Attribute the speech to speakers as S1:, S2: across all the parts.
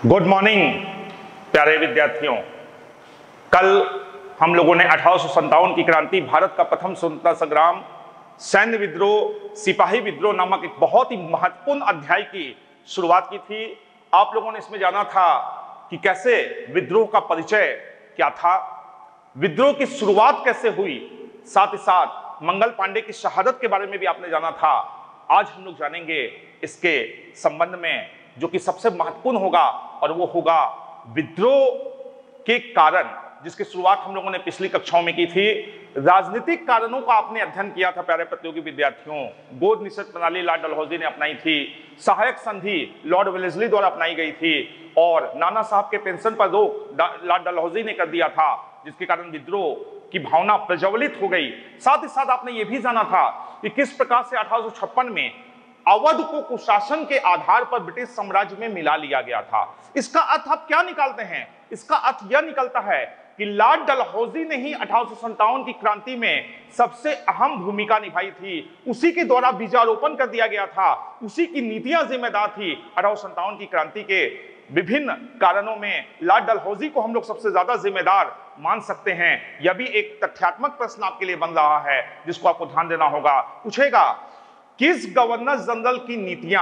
S1: Good morning प्यारे विद्यार्थियों। कल हम लोगों ने 1857 की क्रांति, भारत का प्रथम स्वतंत्रता संग्राम, सैन्य विद्रोह, सिपाही विद्रोह नामक एक बहुत ही महत्वपूर्ण अध्याय की शुरुआत की थी। आप लोगों ने इसमें जाना था कि कैसे विद्रोह का परिचय क्या था, विद्रोह की शुरुआत कैसे हुई, साथ ही साथ मंगल पांडे की शहादत के बारे में भी आपने जाना था। आज हम लोग जानेंगे इसके संबंध में जो कि सबसे महत्वपूर्ण होगा, और वो होगा विद्रोह के कारण, जिसकी शुरुआत हम लोगों ने पिछली कक्षाओं में की थी। राजनीतिक कारणों का आपने अध्ययन किया था प्यारे प्रतियोगी विद्यार्थियों। गोद निषेध प्रणाली लॉर्ड डलहौजी ने अपनाई थी, सहायक संधि लॉर्ड वेलेस्ली द्वारा अपनाई गई थी, और नाना साहब के पेंशन पर रोक लॉर्ड डलहौजी ने कर दिया था, जिसके कारण विद्रोह की भावना प्रज्वलित हो गई। साथ ही साथ आपने यह भी जाना था कि किस प्रकार से 1856 में अवध को कुशासन के आधार पर ब्रिटिश साम्राज्य में मिला लिया गया था। इसका अर्थ आप क्या निकालते हैं? इसका अर्थ यह निकलता है कि लॉर्ड डलहौजी ने ही 1857 की क्रांति में सबसे अहम भूमिका निभाई थी। उसी के द्वारा बीजारोपण कर दिया गया था, उसी की नीतियां जिम्मेदार थी 1857 की क्रांति के विभिन्न कारणों में। लॉर्ड डलहौजी को हम लोग सबसे ज्यादा जिम्मेदार मान सकते हैं। यह भी एक तथ्यात्मक प्रश्न आपके लिए बन रहा है जिसको आपको ध्यान देना होगा। पूछेगा किस गवर्नर जनरल की नीतियां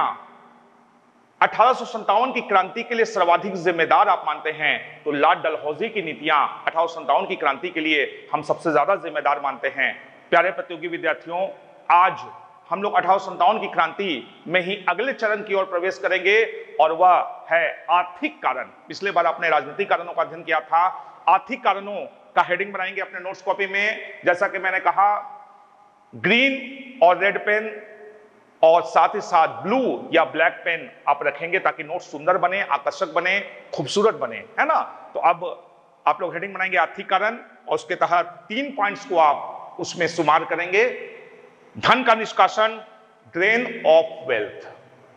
S1: 1857 की क्रांति के लिए सर्वाधिक जिम्मेदार आप मानते हैं? तो लॉर्ड डलहौजी की नीतियां 1857 की क्रांति के लिए हम सबसे ज्यादा जिम्मेदार मानते हैं। प्यारे प्रतियोगी विद्यार्थियों, आज हम लोग 1857 की क्रांति में ही अगले चरण की ओर प्रवेश करेंगे, और वह है आर्थिक कारण। पिछले बार आपने राजनीतिक कारणों का अध्ययन किया था, आर्थिक कारणों का हेडिंग बनाएंगे अपने नोट्स कॉपी में। जैसा कि मैंने कहा, ग्रीन और रेड पेन और साथ ही साथ ब्लू या ब्लैक पेन आप रखेंगे ताकि नोट सुंदर बने, आकर्षक बने, खूबसूरत बने, है ना। तो अब आप लोग हेडिंग बनाएंगे आर्थिक कारण, और उसके तहत 3 पॉइंट्स को आप उसमें शुमार करेंगे। धन का निष्कासन, ड्रेन ऑफ वेल्थ,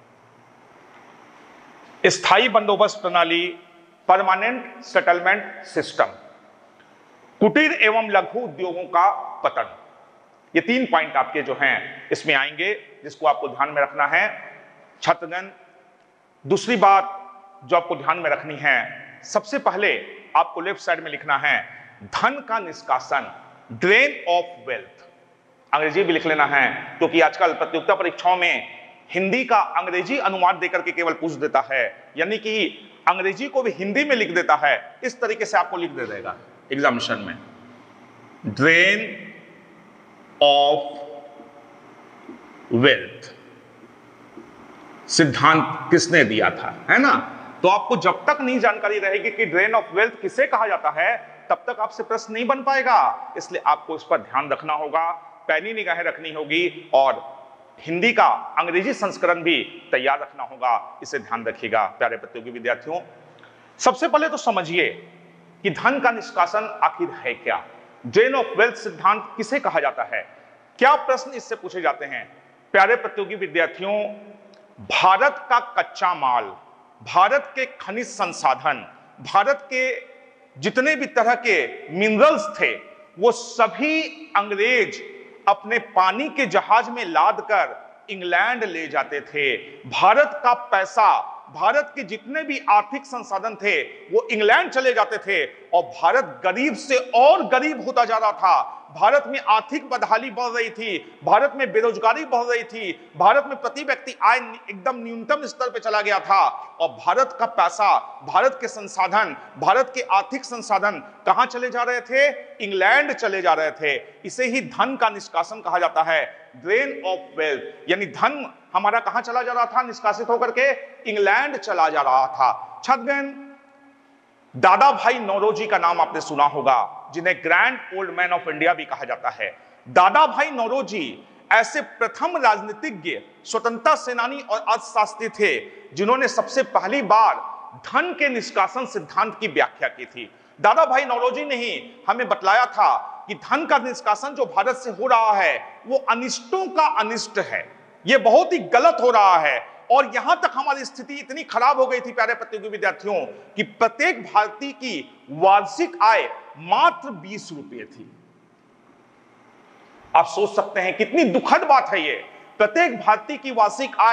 S1: स्थायी बंदोबस्त प्रणाली, परमानेंट सेटलमेंट सिस्टम, कुटीर एवं लघु उद्योगों का पतन। ये 3 पॉइंट आपके जो हैं इसमें आएंगे, जिसको आपको ध्यान में रखना है छात्रगण। दूसरी बात जो आपको ध्यान में रखनी है, सबसे पहले आपको लेफ्ट साइड में लिखना है धन का निष्कासन, ड्रेन ऑफ वेल्थ। अंग्रेजी भी लिख लेना है, क्योंकि आजकल प्रतियोगिता परीक्षाओं में हिंदी का अंग्रेजी अनुवाद देकर के केवल पूछ देता है, यानी कि अंग्रेजी को भी हिंदी में लिख देता है। इस तरीके से आपको लिख दे देगा एग्जामिनेशन में, ड्रेन ऑफ वेल्थ सिद्धांत किसने दिया था, है ना। तो आपको जब तक नहीं जानकारी रहेगी कि ड्रेन ऑफ वेल्थ किसे कहा जाता है, तब तक आपसे प्रश्न नहीं बन पाएगा। इसलिए आपको इस पर ध्यान रखना होगा, पैनी निगाहें रखनी होगी, और हिंदी का अंग्रेजी संस्करण भी तैयार रखना होगा। इसे ध्यान रखिएगा प्यारे प्रतियोगी विद्यार्थियों। सबसे पहले तो समझिए कि धन का निष्कासन आखिर है क्या, ड्रेन ऑफ वेल्थ सिद्धांत किसे कहा जाता है, क्या प्रश्न इससे पूछे जाते हैं। प्यारे प्रतियोगी विद्यार्थियों, भारत का कच्चा माल, भारत के खनिज संसाधन, भारत के जितने भी तरह के मिनरल्स थे, वो सभी अंग्रेज अपने पानी के जहाज में लाद कर इंग्लैंड ले जाते थे। भारत का पैसा, भारत के जितने भी आर्थिक संसाधन थे, वो इंग्लैंड चले जाते थे, और भारत गरीब से और गरीब होता जा रहा था। भारत में आर्थिक बदहाली बढ़ रही थी, भारत में बेरोजगारी बढ़ रही थी, भारत में प्रति व्यक्ति आय एकदम न्यूनतम स्तर पर चला गया था, और भारत का पैसा, भारत के संसाधन, भारत के आर्थिक संसाधन कहां चले जा रहे थे? इंग्लैंड चले जा रहे थे। इसे ही धन का निष्कासन कहा जाता है, ड्रेन ऑफ वेल्थ। यानी धन हमारा कहां चला जा रहा था निष्कासित होकर के? इंग्लैंड चला जा रहा था। छात्रगण, दादा भाई नौरोजी का नाम आपने सुना होगा, जिन्हें grand old man of India भी कहा जाता है। दादा भाई नौरोजी ऐसे प्रथम राजनीतिज्ञ, स्वतंत्रता सेनानी और अर्थशास्त्री थे जिन्होंने सबसे पहली बार धन के निष्कासन सिद्धांत की व्याख्या की थी। दादा भाई नौरोजी ने ही हमें बतलाया था कि धन का निष्कासन जो भारत से हो रहा है वो अनिष्टों का अनिष्ट है, ये बहुत ही गलत हो रहा है। और यहां तक हमारी स्थिति इतनी खराब हो गई थी प्यारे प्रतियोगी विद्यार्थियों कि प्रत्येक भारतीय की वार्षिक आय मात्र 20 रुपये थी। आप सोच सकते हैं कितनी दुखद बात है ये। प्रत्येक भारतीय की वार्षिक आय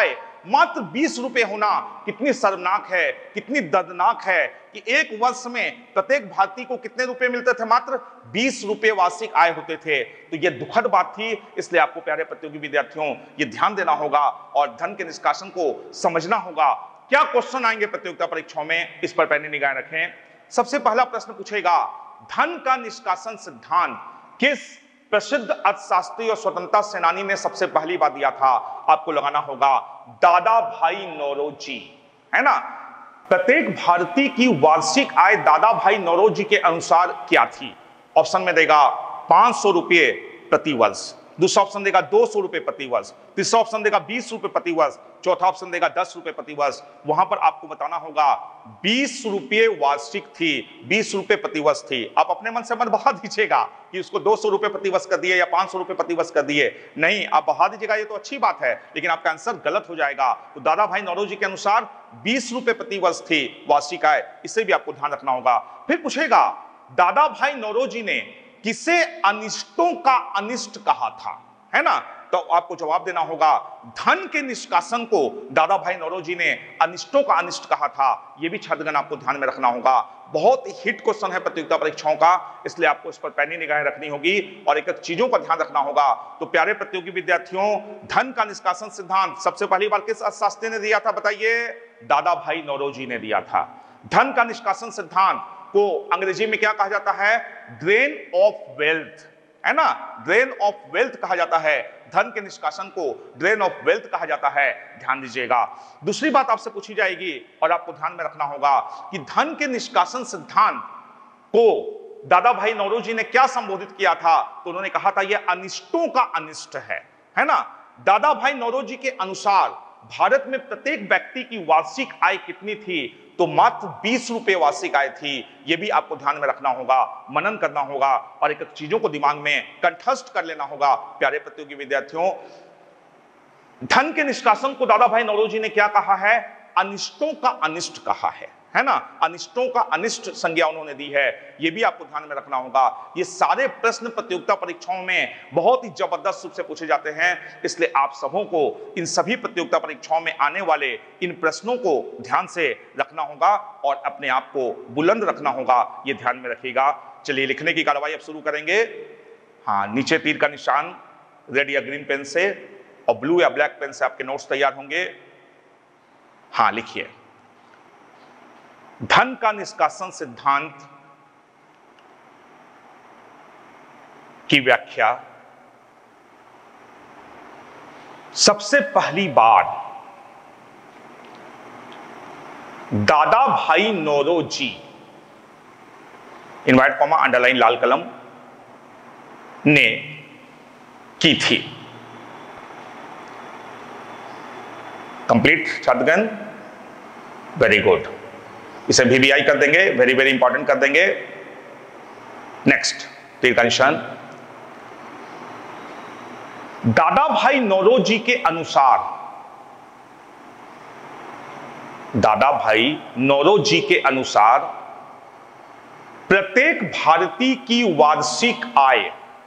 S1: मात्र 20 रुपए होना कितनी शर्मनाक है, कितनी दर्दनाक है कि एक वर्ष में प्रत्येक भारतीय को कितने रुपए मिलते थे, मात्र 20 रुपए वार्षिक आय होते थे। तो यह दुखद बात थी। इसलिए आपको प्यारे प्रतियोगी विद्यार्थियों ये ध्यान देना होगा और धन के निष्कासन को समझना होगा। क्या क्वेश्चन आएंगे प्रतियोगिता परीक्षाओं में, इस पर पैनी निगाह रखें। सबसे पहला प्रश्न पूछेगा, धन का निष्कासन सिद्धांत किस प्रसिद्ध अर्थशास्त्री और स्वतंत्रता सेनानी ने सबसे पहली बार दिया था? आपको लगाना होगा दादा भाई नौरोजी, है ना। प्रत्येक भारतीय की वार्षिक आय दादा भाई नौरोजी के अनुसार क्या थी? ऑप्शन में देगा 500 रुपये प्रति वर्ष, दूसरा ऑप्शन देगा 200 रुपए प्रति वर्ष, तीसरा ऑप्शन देगा 20 रुपए प्रति वर्ष, चौथा ऑप्शन देगा 10 रुपए प्रति वर्ष। वहां पर आपको बताना होगा 20 रुपये वार्षिक थी, 20 रुपए प्रति वर्ष थी। आप अपने मन से मत बढ़ा दीजिएगा कि उसको 200 रुपए प्रति वर्ष कर दिए या 500 रुपए प्रति वर्ष कर दिए, नहीं, आप बढ़ा दीजिएगा, ये तो अच्छी बात है, लेकिन आपका आंसर गलत हो जाएगा। तो दादा भाई नौरोजी के अनुसार 20 रुपए प्रति वर्ष थी वार्षिक आय, इसे भी आपको ध्यान रखना होगा। फिर पूछेगा, दादा भाई नौरोजी ने किसे अनिष्टों का अनिष्ट कहा था, है ना। तो आपको जवाब देना होगा, धन के निष्कासन को दादा भाई नौरोजी ने अनिष्टों का अनिष्ट कहा था। यह भी छात्रगण आपको ध्यान में रखना होगा। बहुत हिट क्वेश्चन है प्रतियोगिता परीक्षाओं का, इसलिए आपको इस पर पैनी निगाहें रखनी होगी और एक एक चीजों का ध्यान रखना होगा। तो प्यारे प्रतियोगी विद्यार्थियों, धन का निष्कासन सिद्धांत सबसे पहली बार किस अर्थशास्त्री ने दिया था? बताइए, दादा भाई नौरोजी ने दिया था। धन का निष्कासन सिद्धांत को अंग्रेजी में क्या कहा जाता है? ड्रेन ऑफ वेल्थ, है ना, ड्रेन ऑफ वेल्थ कहा जाता है। धन के निष्कासन को ड्रेन ऑफ वेल्थ कहा जाता है, ध्यान दीजिएगा। दूसरी बात आपसे पूछी जाएगी और आपको ध्यान में रखना होगा कि धन के निष्कासन सिद्धांत को दादा भाई नौरोजी ने क्या संबोधित किया था? तो उन्होंने कहा था यह अनिष्टों का अनिष्ट है ना। दादा भाई नौरोजी के अनुसार भारत में प्रत्येक व्यक्ति की वार्षिक आय कितनी थी? तो मात्र 20 रुपए वार्षिक आय थी। यह भी आपको ध्यान में रखना होगा, मनन करना होगा और एक एक चीजों को दिमाग में कंठस्थ कर लेना होगा। प्यारे प्रतियोगी विद्यार्थियों, धन के निष्कासन को दादा भाई नौरोजी ने क्या कहा है? अनिष्टों का अनिष्ट कहा है ना। अनिष्टों का अनिष्ट संज्ञा उन्होंने दी है, यह भी आपको ध्यान में रखना होगा। ये सारे प्रश्न प्रतियोगिता परीक्षाओं में बहुत ही जबरदस्त रूप से पूछे जाते हैं, इसलिए आप सबों को इन सभी प्रतियोगिता परीक्षाओं में आने वाले इन प्रश्नों को ध्यान से रखना होगा और अपने आप को बुलंद रखना होगा, ये ध्यान में रखिएगा। चलिए लिखने की कार्रवाई अब शुरू करेंगे। हाँ, नीचे तीर का निशान रेड या ग्रीन पेन से और ब्लू या ब्लैक पेन से आपके नोट्स तैयार होंगे। हाँ, लिखिए, धन का निष्कासन सिद्धांत की व्याख्या सबसे पहली बार Dadabhai Naoroji, inverted comma underline लाल कलम, ने की थी। कंप्लीट छात्रगण, वेरी गुड। इसे VVI कर देंगे, वेरी वेरी इंपॉर्टेंट कर देंगे। नेक्स्ट तीर का निशान, दादा भाई नौरोजी के अनुसार, दादा भाई नौरोजी के अनुसार प्रत्येक भारतीय की वार्षिक आय,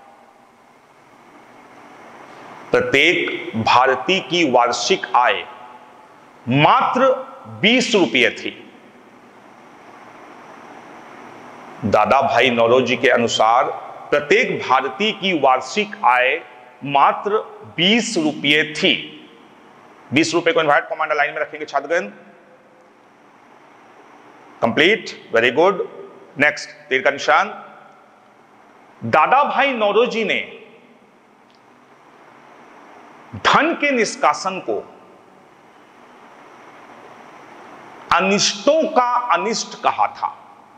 S1: प्रत्येक भारतीय की वार्षिक आय मात्र 20 रुपये थी। दादा भाई नौरोजी के अनुसार प्रत्येक भारतीय की वार्षिक आय मात्र 20 रुपये थी। 20 रुपये को इनवर्ट कॉमा अंडरलाइन में रखेंगे छात्रगण। Complete, very good. नेक्स्ट तीर का निशान, दादा भाई नौरोजी ने धन के निष्कासन को अनिष्टों का अनिष्ट कहा था।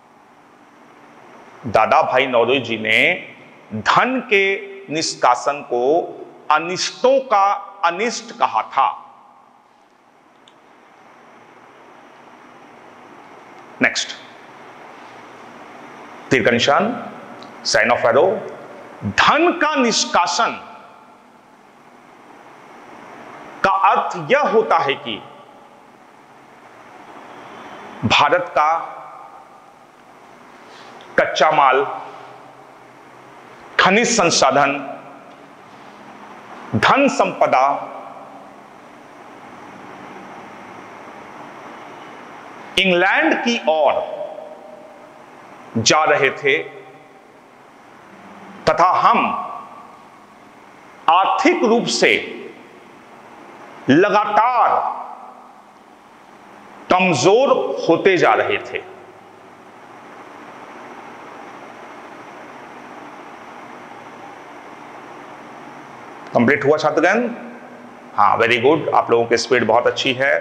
S1: दादा भाई नौरोजी ने धन के निष्कासन को अनिष्टों का अनिष्ट कहा था। नेक्स्ट तीर का निशान, साइन ऑफ एरो, धन का निष्कासन का अर्थ यह होता है कि भारत का कच्चा माल, खनिज संसाधन, धन संपदा इंग्लैंड की ओर जा रहे थे तथा हम आर्थिक रूप से लगातार कमजोर होते जा रहे थे। कंप्लीट हुआ छात्रगण? हाँ, वेरी गुड, आप लोगों की स्पीड बहुत अच्छी है।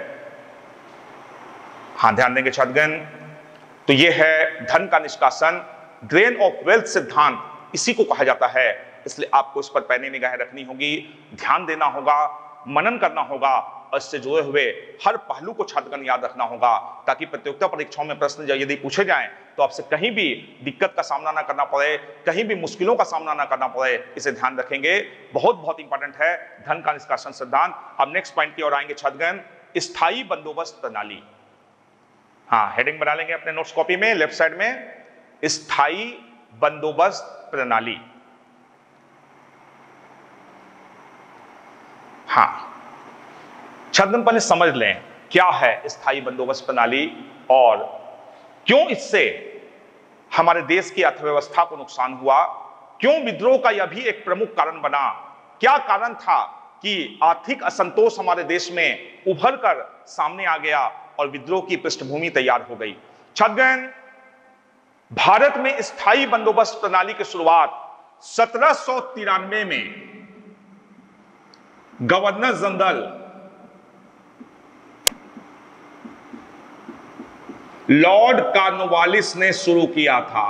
S1: हाँ, ध्यान देंगे छात्रगण। तो ये है धन का निष्कासन, ड्रेन ऑफ वेल्थ सिद्धांत, इसी को कहा जाता है। इसलिए आपको इस पर पैनी निगाहें रखनी होगी, ध्यान देना होगा, मनन करना होगा और इससे जुड़े हुए हर पहलू को छात्रगण याद रखना होगा, ताकि प्रतियोगिता परीक्षाओं में प्रश्न यदि पूछे जाएं तो आपसे कहीं भी दिक्कत का सामना ना करना पड़े, कहीं भी मुश्किलों का सामना ना करना पड़े। इसे ध्यान रखेंगे, बहुत बहुत इंपॉर्टेंट है धन का निष्कासन सिद्धांत। अब नेक्स्ट पॉइंट की ओर आएंगे छात्रगण, स्थायी बंदोबस्त प्रणाली। हाँ, हेडिंग बना लेंगे अपने नोट्स कॉपी में लेफ्ट साइड में, स्थायी बंदोबस्त प्रणाली। हाँ छात्रगण, पहले समझ लें क्या है स्थायी बंदोबस्त प्रणाली और क्यों इससे हमारे देश की अर्थव्यवस्था को नुकसान हुआ, क्यों विद्रोह का यह भी एक प्रमुख कारण बना, क्या कारण था कि आर्थिक असंतोष हमारे देश में उभर कर सामने आ गया और विद्रोह की पृष्ठभूमि तैयार हो गई। छात्रगण, भारत में स्थायी बंदोबस्त प्रणाली की शुरुआत 1793 में गवर्नर जनरल लॉर्ड कॉर्नवालिस ने शुरू किया था।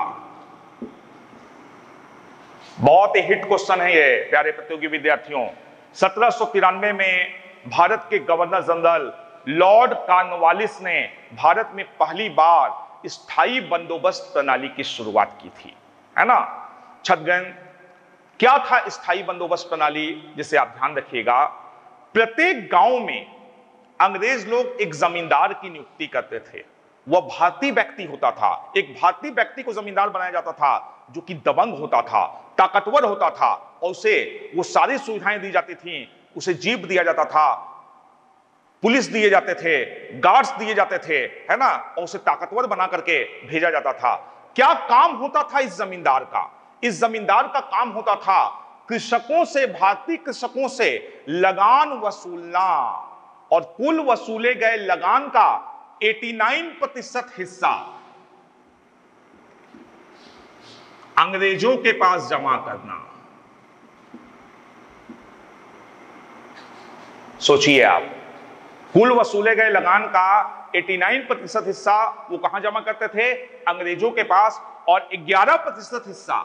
S1: बहुत ही हिट क्वेश्चन है ये प्यारे प्रतियोगी विद्यार्थियों। 1793 में भारत के गवर्नर जनरल लॉर्ड कॉर्नवालिस ने भारत में पहली बार स्थायी बंदोबस्त प्रणाली की शुरुआत की थी, है ना छात्रगण। क्या था स्थायी बंदोबस्त प्रणाली, जिसे आप ध्यान रखिएगा। प्रत्येक गांव में अंग्रेज लोग एक जमींदार की नियुक्ति करते थे। वह भारतीय व्यक्ति होता था, एक भारतीय व्यक्ति को जमींदार बनाया जाता था जो कि दबंग होता था, ताकतवर होता था और उसे वो सारी सुविधाएं दी जाती थी। उसे जीप दिया जाता था, पुलिस दिए जाते थे, गार्ड्स दिए जाते थे, है ना, और उसे ताकतवर बना करके भेजा जाता था। क्या काम होता था इस जमींदार का? इस जमींदार का काम होता था कृषकों से, भारतीय कृषकों से लगान वसूलना और कुल वसूले गए लगान का 89% हिस्सा अंग्रेजों के पास जमा करना। सोचिए आप, कुल वसूले गए लगान का 89% हिस्सा वो कहां जमा करते थे? अंग्रेजों के पास, और 11% हिस्सा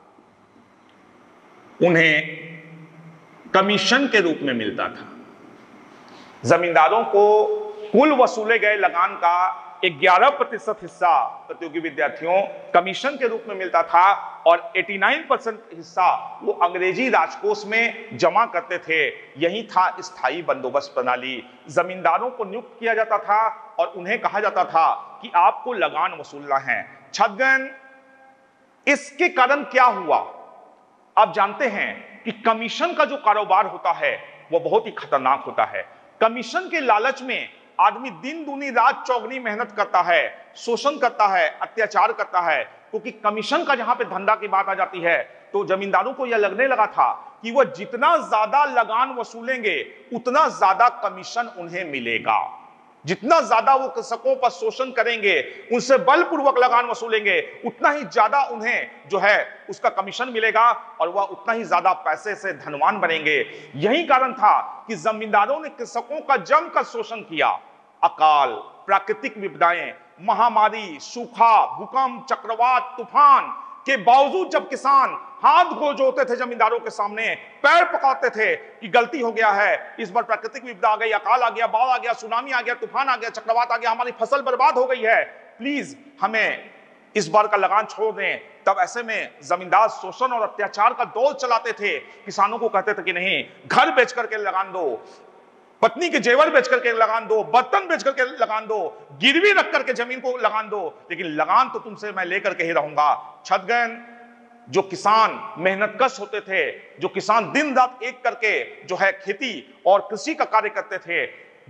S1: उन्हें कमीशन के रूप में मिलता था। जमींदारों को कुल वसूले गए लगान का 11% हिस्सा प्रतियोगी विद्यार्थियों कमीशन के रूप में मिलता था और 89% हिस्सा वो अंग्रेजी राजकोष में जमा करते थे। यही था स्थायी बंदोबस्त प्रणाली। जमींदारों को नियुक्त किया जाता था और उन्हें कहा जाता था कि आपको लगान वसूलना है। छात्रगण, इसके कारण क्या हुआ? आप जानते हैं कि कमीशन का जो कारोबार होता है वो बहुत ही खतरनाक होता है। कमीशन के लालच में आदमी दिन दूनी रात चौगनी मेहनत करता है, शोषण करता है, अत्याचार करता है, क्योंकि कमीशन का जहां पे धंधा की बात आ जाती है तो जमींदारों को यह लगने लगा था कि वह जितना ज्यादा लगान वसूलेंगे उतना ज्यादा कमीशन उन्हें मिलेगा। जितना ज्यादा वो कृषकों पर शोषण करेंगे, उनसे बलपूर्वक लगान वसूलेंगे, उतना ही ज्यादा उन्हें जो है उसका कमीशन मिलेगा और वह उतना ही ज्यादा पैसे से धनवान बनेंगे। यही कारण था कि जमींदारों ने कृषकों का जमकर शोषण किया। अकाल, प्राकृतिक विपदाएं, महामारी, सूखा, भूकंप, चक्रवात, तूफान के बावजूद जब किसान हाथ गोल जोड़ते थे जमींदारों के सामने, पैर पकड़ते थे कि गलती हो गया है, इस बार प्राकृतिक विपदा आ गई, अकाल आ गया, बाढ़ आ गया, सुनामी आ गया, तूफान आ गया, चक्रवात आ गया, हमारी फसल बर्बाद हो गई है, प्लीज हमें इस बार का लगान छोड़ दें। तब ऐसे में जमींदार शोषण और अत्याचार का दौर चलाते थे। किसानों को कहते थे कि नहीं, घर बेच करके लगान दो, पत्नी के जेवर बेच करके लगान दो, बर्तन बेच करके लगान दो, गिरवी रख करके जमीन को लगान दो, लेकिन लगान तो तुमसे मैं लेकर के ही रहूंगा। छात्रगण, जो किसान मेहनतकश होते थे, जो किसान दिन रात एक करके जो है खेती और कृषि का कार्य करते थे,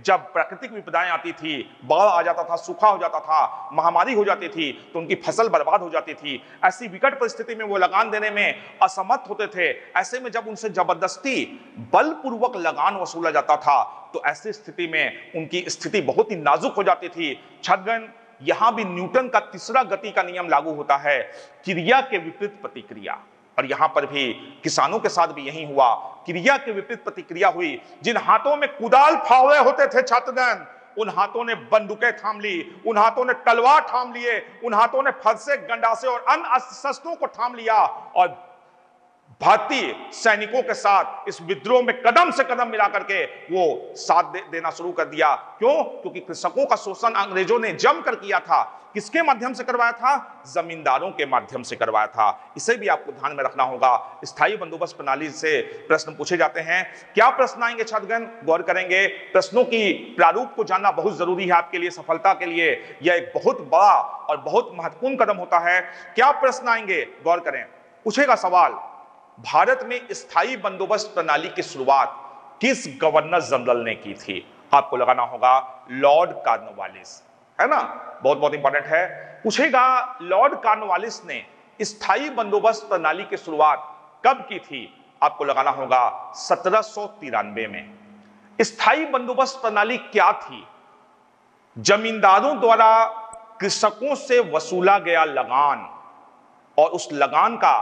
S1: जब प्राकृतिक विपदाएं आती थी, बाढ़ आ जाता था, सूखा हो जाता था, महामारी हो जाती थी, तो उनकी फसल बर्बाद हो जाती थी। ऐसी विकट परिस्थिति में वो लगान देने में असमर्थ होते थे। ऐसे में जब उनसे जबरदस्ती बलपूर्वक लगान वसूला जाता था तो ऐसी स्थिति में उनकी स्थिति बहुत ही नाजुक हो जाती थी। छात्रगण, यहां भी न्यूटन का तीसरा गति का नियम लागू होता है, क्रिया के विपरीत प्रतिक्रिया। और यहां पर भी किसानों के साथ भी यही हुआ, क्रिया के विपरीत प्रतिक्रिया हुई। जिन हाथों में कुदाल फावड़े होते थे छात्रगण, उन हाथों ने बंदूकें थाम ली, उन हाथों ने तलवार थाम लिए, उन हाथों ने फरसे, गंडासे और अन्य शस्त्रों को थाम लिया और भारतीय सैनिकों के साथ इस विद्रोह में कदम से कदम मिला करके वो साथ देना शुरू कर दिया। क्यों? क्योंकि कृषकों का शोषण अंग्रेजों ने जमकर किया था। किसके माध्यम से करवाया था? जमींदारों के माध्यम से करवाया था। इसे भी आपको ध्यान में रखना होगा। स्थायी बंदोबस्त प्रणाली से प्रश्न पूछे जाते हैं। क्या प्रश्न आएंगे छात्रगण? गौर करेंगे। प्रश्नों की प्रारूप को जानना बहुत जरूरी है आपके लिए, सफलता के लिए यह एक बहुत बड़ा और बहुत महत्वपूर्ण कदम होता है। क्या प्रश्न आएंगे? गौर करें। पूछेगा सवाल, भारत में स्थायी बंदोबस्त प्रणाली की शुरुआत किस गवर्नर जनरल ने की थी? आपको लगाना होगा लॉर्ड कॉर्नवालिस, है ना, बहुत बहुत इंपॉर्टेंट है। पूछेगा लॉर्ड कॉर्नवालिस ने स्थायी बंदोबस्त प्रणाली की शुरुआत कब की थी? आपको लगाना होगा 1793 में। स्थायी बंदोबस्त प्रणाली क्या थी? जमींदारों द्वारा कृषकों से वसूला गया लगान और उस लगान का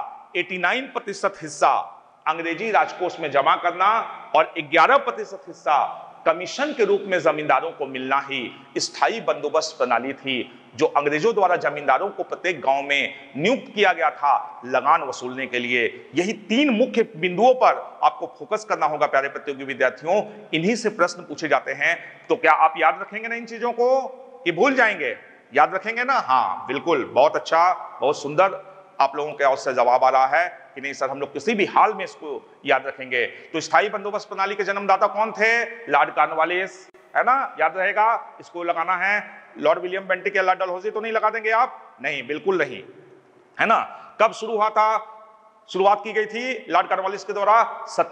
S1: 89% हिस्सा अंग्रेजी राजकोष में जमा करना और 11% हिस्सा कमीशन के रूप में जमींदारों को मिलना ही स्थायी बंदोबस्त प्रणाली थी, जो अंग्रेजों द्वारा जमींदारों को प्रत्येक गांव में नियुक्त किया गया था लगान वसूलने के लिए। यही 3 मुख्य बिंदुओं पर आपको फोकस करना होगा प्यारे प्रतियोगी विद्यार्थियों। इन्हीं से प्रश्न पूछे जाते हैं। तो क्या आप याद रखेंगे ना इन चीजों को कि भूल जाएंगे? याद रखेंगे ना? हाँ बिल्कुल, बहुत अच्छा, बहुत सुंदर। आप लोगों के ओर से जवाब आ रहा है कि नहीं सर, हम लोग किसी भी हाल में इसको याद रखेंगे। तो स्थायी बंदोबस्त प्रणाली के जन्मदाता कौन थे? लॉर्ड कॉर्नवालिस, है ना, याद रहेगा। इसको लगाना है। लॉर्ड विलियम बेंटिक या लॉर्ड डलहौजी तो नहीं लगा देंगे आप? नहीं, बिल्कुल नहीं, है ना। कब शुरू हुआ था? शुरुआत की गई थी लॉर्ड कॉर्नवालिस के द्वारा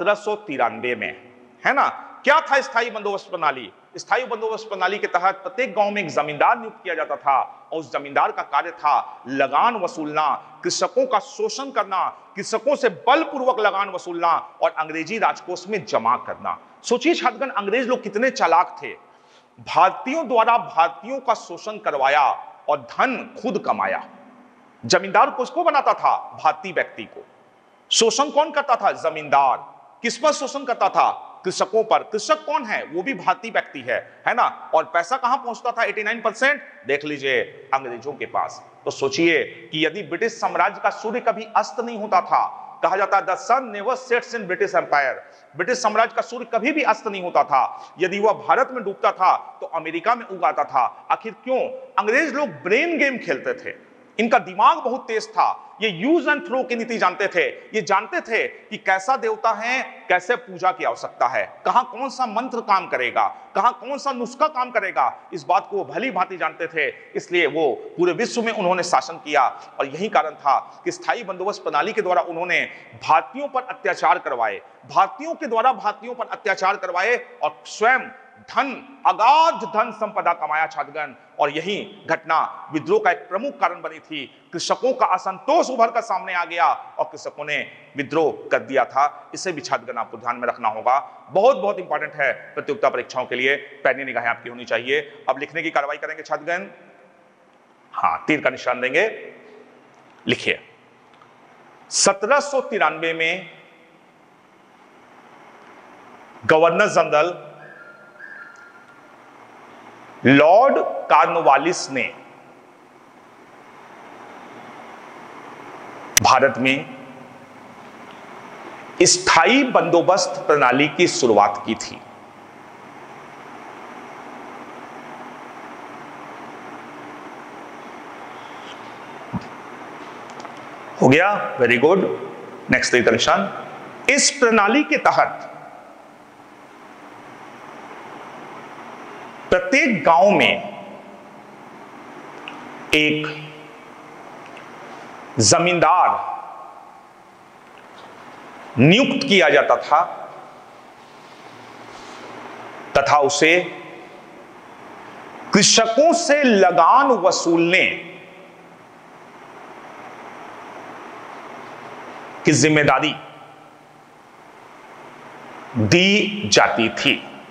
S1: 1793 में, है ना। क्या था स्थायी बंदोबस्त प्रणाली? स्थायी बंदोबस्त प्रणाली के तहत प्रत्येक गांव में एक जमींदार नियुक्त किया जाता था और उस जमींदार का कार्य था लगान वसूलना, कृषकों का शोषण करना, कृषकों से बलपूर्वक लगान वसूलना और अंग्रेजी राजकोष में जमा करना। सोचिए छात्रगण, अंग्रेज लोग कितने चालाक थे। भारतीयों द्वारा भारतीयों का शोषण करवाया और धन खुद कमाया। जमींदार किसको बनाता था? भारतीय व्यक्ति को। शोषण कौन करता था? जमींदार। किस पर शोषण करता था? कृषकों पर। कृषक कौन है? वो भी भारतीय व्यक्ति है ना। और पैसा कहां पहुंचता था? 89% देख लीजिए अंग्रेजों के पास। तो सोचिए कि यदि ब्रिटिश साम्राज्य का सूर्य कभी अस्त नहीं होता था, कहा जाता है the sun never sets in British empire, British साम्राज्य का सूर्य कभी भी अस्त नहीं होता था। यदि वह भारत में डूबता था तो अमेरिका में उगाता था। आखिर क्यों? अंग्रेज लोग ब्रेन गेम खेलते थे, इनका दिमाग बहुत तेज था। ये यूज एंड थ्रो की नीति जानते थे। ये जानते थे कि कैसा देवता है, कैसे पूजा की आवश्यकता है, कहां कौन सा मंत्र काम करेगा, कहां कौन सा नुस्खा काम करेगा, इस बात को वो भली भांति जानते थे। इसलिए वो पूरे विश्व में उन्होंने शासन किया और यही कारण था कि स्थायी बंदोबस्त प्रणाली के द्वारा उन्होंने भारतीयों पर अत्याचार करवाए, भारतीयों के द्वारा भारतीयों पर अत्याचार करवाए और स्वयं धन, अगाध धन संपदा कमाया छात्रगण। और यही घटना विद्रोह का एक प्रमुख कारण बनी थी। कृषकों का असंतोष उभर कर सामने आ गया और कृषकों ने विद्रोह कर दिया था। इसे भी छात्रगण आपको ध्यान में रखना होगा, बहुत बहुत इंपॉर्टेंट है प्रतियोगिता परीक्षाओं के लिए। पैनी निगाहें आपकी होनी चाहिए। अब लिखने की कार्रवाई करेंगे छात्रगण। हाँ, तीर का निशान देंगे, लिखिए। 1793 में गवर्नर जनरल लॉर्ड कॉर्नवालिस ने भारत में स्थायी बंदोबस्त प्रणाली की शुरुआत की थी। हो गया, वेरी गुड। नेक्स्ट निशान। इस प्रणाली के तहत प्रत्येक गांव में एक जमींदार नियुक्त किया जाता था तथा उसे कृषकों से लगान वसूलने की जिम्मेदारी दी जाती थी।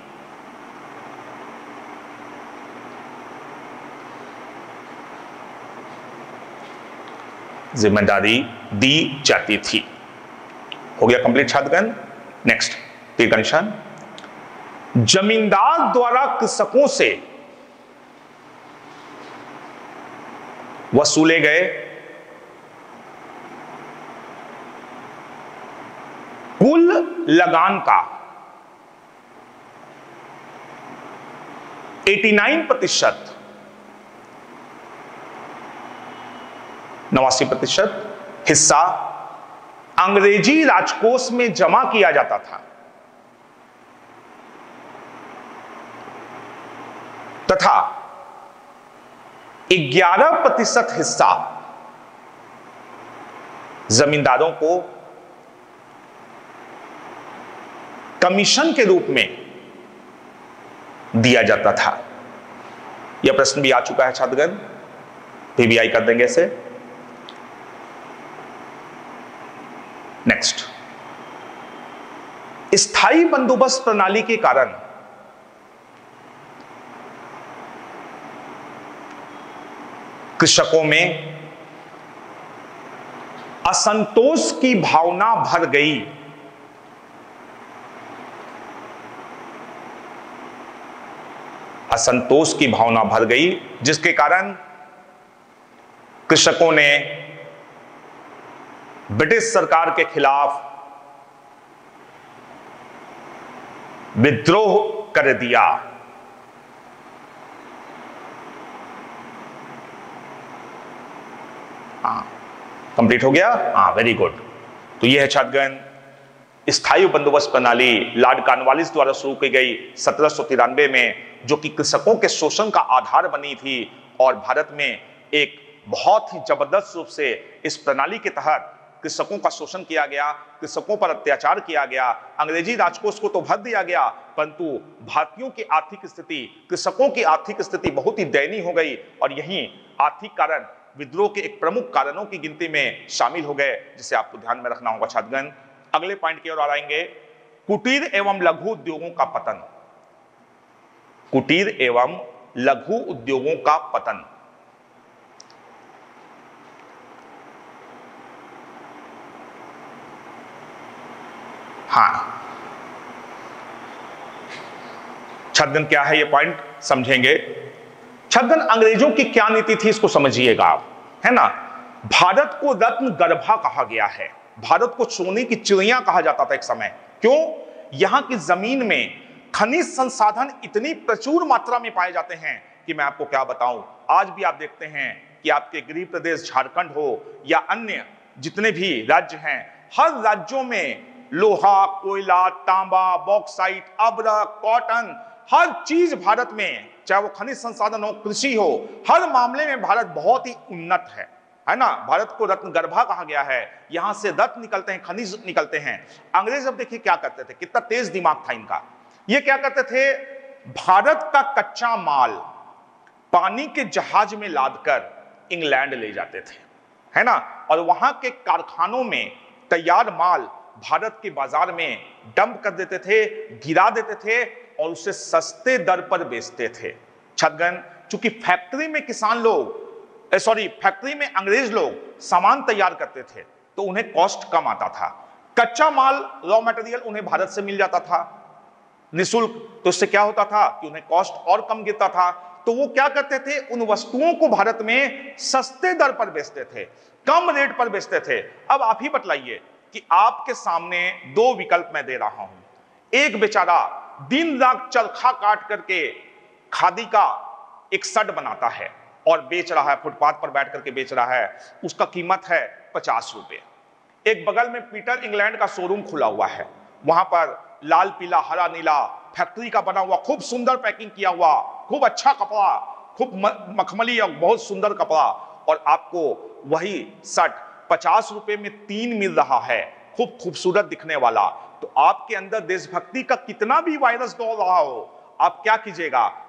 S1: जिम्मेदारी दी जाती थी। हो गया कंप्लीट छात्रगण। नेक्स्ट तीर का निशान। जमींदार द्वारा कृषकों से वसूले गए कुल लगान का 89%, 89% हिस्सा अंग्रेजी राजकोष में जमा किया जाता था तथा 11% हिस्सा जमींदारों को कमीशन के रूप में दिया जाता था। यह प्रश्न भी आ चुका है छात्रगण, पीबीआई कर देंगे इसे। नेक्स्ट, स्थायी बंदोबस्त प्रणाली के कारण कृषकों में असंतोष की भावना भर गई। असंतोष की भावना भर गई, जिसके कारण कृषकों ने ब्रिटिश सरकार के खिलाफ विद्रोह कर दिया। कंप्लीट हो गया। Very good. तो यह है छात्रगण स्थायी बंदोबस्त प्रणाली लॉर्ड कॉर्नवालिस द्वारा शुरू की गई 1793 में, जो कि कृषकों के शोषण का आधार बनी थी। और भारत में एक बहुत ही जबरदस्त रूप से इस प्रणाली के तहत कृषकों का शोषण किया गया, कृषकों पर अत्याचार किया गया, अंग्रेजी राजकोष को तो भर दिया गया, परंतु भारतीयों की आर्थिक स्थिति, कृषकों की आर्थिक स्थिति बहुत ही दयनीय हो गई। और यही आर्थिक कारण विद्रोह के एक प्रमुख कारणों की गिनती में शामिल हो गए, जिसे आपको ध्यान में रखना होगा छात्रगण। अगले पॉइंट की ओर आएंगे, कुटीर एवं लघु उद्योगों का पतन। कुटीर एवं लघु उद्योगों का पतन। छात्रगण क्या है ये पॉइंट समझेंगे। छात्रगण अंग्रेजों की क्या नीति थी इसको समझिएगा आप, है ना। भारत को रत्न गर्भा कहा गया है, भारत को सोने की चिड़िया कहा जाता था एक समय। क्यों? यहां की जमीन में खनिज संसाधन इतनी प्रचुर मात्रा में पाए जाते हैं कि मैं आपको क्या बताऊं। आज भी आप देखते हैं कि आपके गृह प्रदेश झारखंड हो या अन्य जितने भी राज्य हैं, हर राज्यों में लोहा, कोयला, तांबा, बॉक्साइट, अब्रक, कॉटन, हर चीज भारत में, चाहे वो खनिज संसाधन हो, कृषि हो, हर मामले में भारत बहुत ही उन्नत है ना। भारत को रत्न गर्भा कहा गया है, यहां से रत्न निकलते हैं, खनिज निकलते हैं। अंग्रेज अब देखिए क्या करते थे, कितना तेज दिमाग था इनका। ये क्या करते थे, भारत का कच्चा माल पानी के जहाज में लादकर इंग्लैंड ले जाते थे, है ना। और वहां के कारखानों में तैयार माल भारत के बाजार में डंप कर देते थे, गिरा देते थे और उसे सस्ते दर पर बेचते थे। छात्रगण, चूंकि फैक्ट्री में किसान लोग फैक्ट्री में अंग्रेज लोग सामान तैयार करते थे तो उन्हें कॉस्ट कम आता था। कच्चा माल, रॉ मटेरियल उन्हें भारत से मिल जाता था निःशुल्क, तो उससे क्या होता था कि उन्हें कॉस्ट और कम गिरता था। तो वो क्या करते थे, उन वस्तुओं को भारत में सस्ते दर पर बेचते थे, कम रेट पर बेचते थे। अब आप ही बतलाइए कि आपके सामने दो विकल्प मैं दे रहा हूं। एक बेचारा दिन रात चरखा काट करके खादी का एक शर्ट बनाता है और बेच रहा है, फुटपाथ पर बैठ करके बेच रहा है, उसका कीमत है 50 रुपए। एक बगल में पीटर इंग्लैंड का शोरूम खुला हुआ है, वहां पर लाल पीला हरा नीला फैक्ट्री का बना हुआ, खूब सुंदर पैकिंग किया हुआ, खूब अच्छा कपड़ा, खूब मखमली और बहुत सुंदर कपड़ा, और आपको वही शर्ट 50 रुपए में 3 मिल रहा है, खूब खूबसूरत दिखने वाला। तो आपके अंदर देशभक्ति का कितना भी वायरस दौड़ रहा हो, आप क्या कीजिएगा,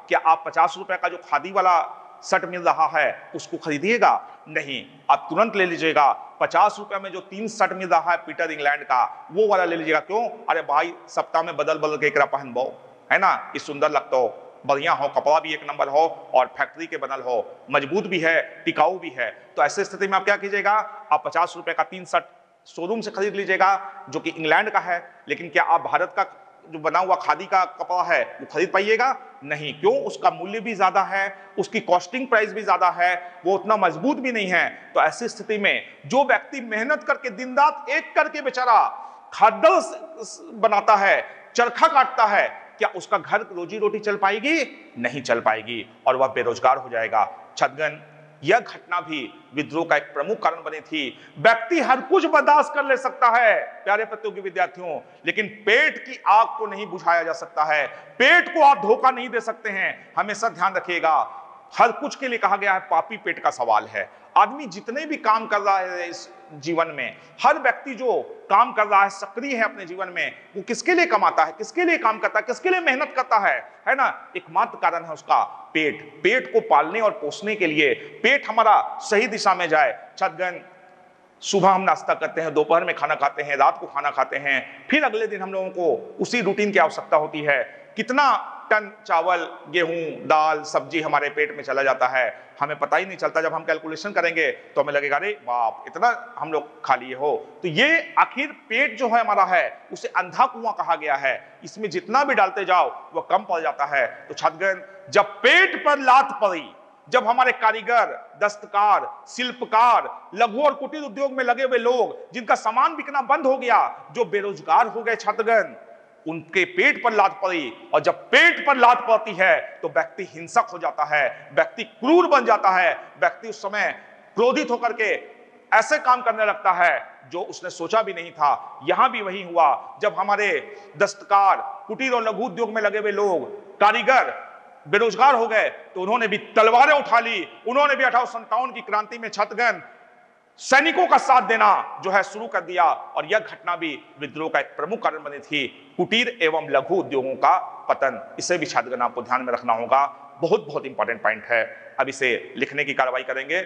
S1: क्या आप 50 रुपए का जो खादी वाला शर्ट मिल रहा है उसको खरीदिएगा? नहीं, आप तुरंत ले लीजिएगा 50 रुपए में जो 3 शर्ट मिल रहा है पीटर इंग्लैंड का, वो वाला ले लीजिएगा। क्यों? अरे भाई सप्ताह में बदल बदल के एकरा पहन बो, है ना, ये सुंदर लगता हो, बढ़िया हो, कपड़ा भी एक नंबर हो और फैक्ट्री के बनल हो, मजबूत भी है, टिकाऊ भी है। तो ऐसे स्थिति में आप क्या कीजिएगा, आप 50 रुपए का 3 शर्ट शोरूम से खरीद लीजिएगा जो कि इंग्लैंड का है। लेकिन क्या आप भारत का जो बना हुआ खादी का कपड़ा है वो खरीद पाइएगा? नहीं। क्यों? उसका मूल्य भी ज्यादा है, उसकी कॉस्टिंग प्राइस भी ज्यादा है, वो उतना मजबूत भी नहीं है। तो ऐसी स्थिति में जो व्यक्ति मेहनत करके दिन रात एक करके बेचारा खाद्य बनाता है, चरखा काटता है, क्या उसका घर रोजी रोटी चल पाएगी? नहीं चल पाएगी और वह बेरोजगार हो जाएगा। छात्रगण, यह घटना भी विद्रोह का एक प्रमुख कारण बनी थी। व्यक्ति हर कुछ बर्दाश्त कर ले सकता है प्यारे प्रतियोगी विद्यार्थियों, लेकिन पेट की आग को नहीं बुझाया जा सकता है। पेट को आप धोखा नहीं दे सकते हैं। हमेशा ध्यान रखिएगा, हर कुछ के लिए कहा गया है पापी पेट का सवाल है। आदमी जितने भी काम कर रहा है इस जीवन में, हर व्यक्ति जो काम कर रहा है, सक्रिय है अपने जीवन में, वो किसके लिए कमाता है, किसके लिए काम करता है, किसके लिए मेहनत करता है ना? एकमात्र कारण है उसका पेट। पेट को पालने और पोषने के लिए पेट हमारा सही दिशा में जाए। छात्रगण, सुबह हम नाश्ता करते हैं, दोपहर में खाना खाते हैं, रात को खाना खाते हैं, फिर अगले दिन हम लोगों को उसी रूटीन की आवश्यकता होती है। कितना टन चावल, गेहूं, दाल, सब्जी हमारे पेट में चला जाता है, हमें पता ही नहीं चलता। जब हम कैलकुलेशन करेंगे तो हमें लगेगा अरे बाप, इतना हम लोग खा लिए हो। तो ये आखिर पेट जो है हमारा है, उसे अंधा कुआं कहा गया है। इसमें जितना भी डालते जाओ वह कम पड़ जाता है। तो छात्रगण, जब पेट पर लात पड़ी, जब हमारे कारीगर, दस्तकार, शिल्पकार, लघु और कुटीर उद्योग में लगे हुए लोग, जिनका सामान बिकना बंद हो गया, जो बेरोजगार हो गए छात्रगण, उनके पेट पर लात पड़ी। और जब पेट पर लात पड़ती है तो व्यक्ति हिंसक हो जाता है, व्यक्ति क्रूर बन जाता है, व्यक्ति उस समय क्रोधित होकर के ऐसे काम करने लगता है जो उसने सोचा भी नहीं था। यहां भी वही हुआ। जब हमारे दस्तकार, कुटीर और लघु उद्योग में लगे हुए लोग, कारीगर बेरोजगार हो गए तो उन्होंने भी तलवारें उठा ली। उन्होंने भी 1857 की क्रांति में छात्रगण सैनिकों का साथ देना जो है शुरू कर दिया। और यह घटना भी विद्रोह का एक प्रमुख कारण बनी थी, कुटीर एवं लघु उद्योगों का पतन। इसे भी छात्रगण आपको ध्यान में रखना होगा, बहुत बहुत इंपॉर्टेंट पॉइंट है। अब इसे लिखने की कार्रवाई करेंगे।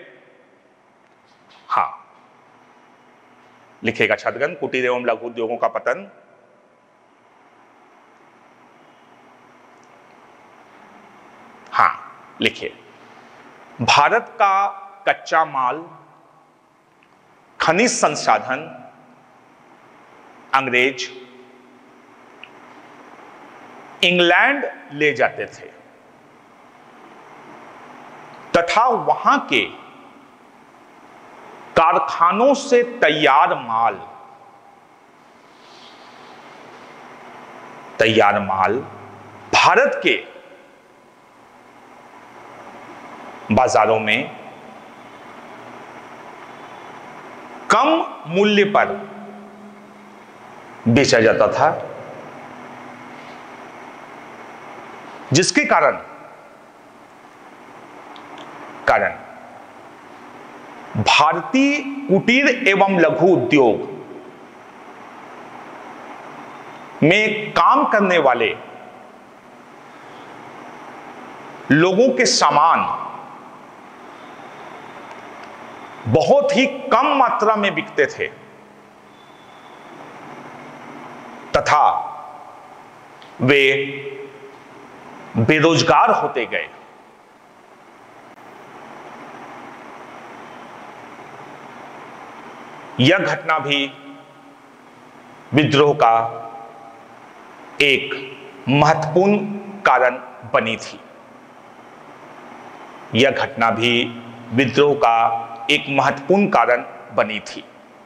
S1: हाँ, लिखेगा छात्रगण, कुटीर एवं लघु उद्योगों का पतन। हाँ, लिखिए। भारत का कच्चा माल, खनिज संसाधन अंग्रेज इंग्लैंड ले जाते थे तथा वहां के कारखानों से तैयार माल भारत के बाजारों में कम मूल्य पर बेचा जाता था, जिसके कारण भारतीय कुटीर एवं लघु उद्योग में काम करने वाले लोगों के सामान बहुत ही कम मात्रा में बिकते थे तथा वे बेरोजगार होते गए। यह घटना भी विद्रोह का एक महत्वपूर्ण कारण बनी थी। यह घटना भी विद्रोह का एक महत्वपूर्ण कारण बनी थी।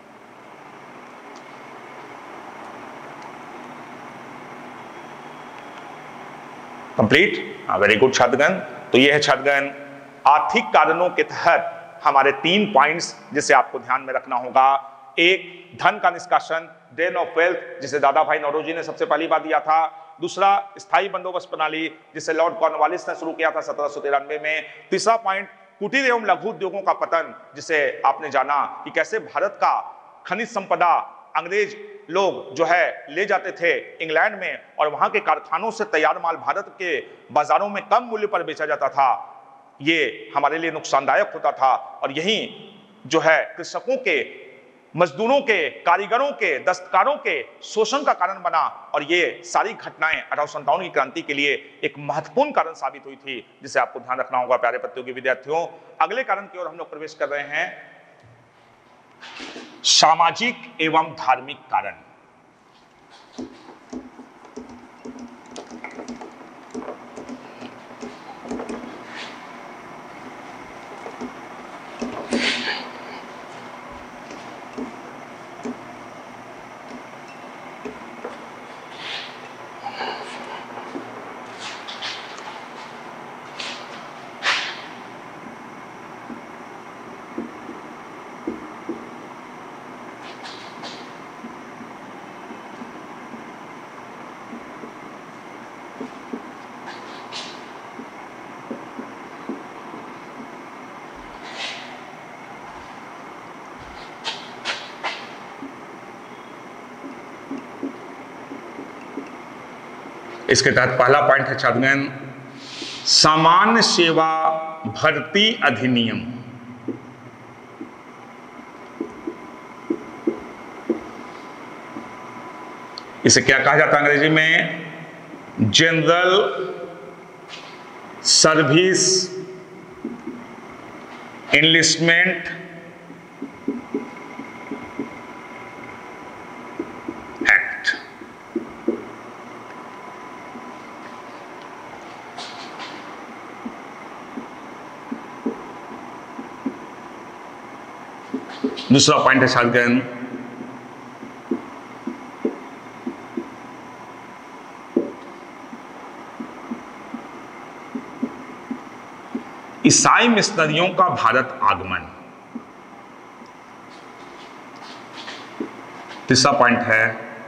S1: कंप्लीट? वेरी गुड छात्रगण। तो यह है छात्रगण आर्थिक कारणों के तहत हमारे 3 पॉइंट्स जिसे आपको ध्यान में रखना होगा। एक, धन का निष्कासन, ड्रेन ऑफ वेल्थ, जिसे दादा भाई नौरोजी ने सबसे पहली बार दिया था। दूसरा, स्थायी बंदोबस्त प्रणाली, जिसे लॉर्ड कॉर्नवालिस ने शुरू किया था 1793 में। तीसरा पॉइंट, कुटीर एवं लघु उद्योगों का पतन, जिसे आपने जाना कि कैसे भारत का खनिज संपदा अंग्रेज लोग जो है ले जाते थे इंग्लैंड में और वहां के कारखानों से तैयार माल भारत के बाजारों में कम मूल्य पर बेचा जाता था, ये हमारे लिए नुकसानदायक होता था और यही जो है कृषकों के, मजदूरों के, कारीगरों के, दस्तकारों के शोषण का कारण बना और ये सारी घटनाएं 1857 की क्रांति के लिए एक महत्वपूर्ण कारण साबित हुई थी, जिसे आपको ध्यान रखना होगा प्यारे प्रतियोगी विद्यार्थियों। अगले कारण की ओर हम लोग प्रवेश कर रहे हैं, सामाजिक एवं धार्मिक कारण। इसके तहत पहला पॉइंट है छात्रगण, सामान्य सेवा भर्ती अधिनियम। इसे क्या कहा जाता है अंग्रेजी में? General service enlistment act. दूसरा पॉइंट है छात्रगण, ईसाई मिशनरियों का भारत आगमन। तीसरा पॉइंट है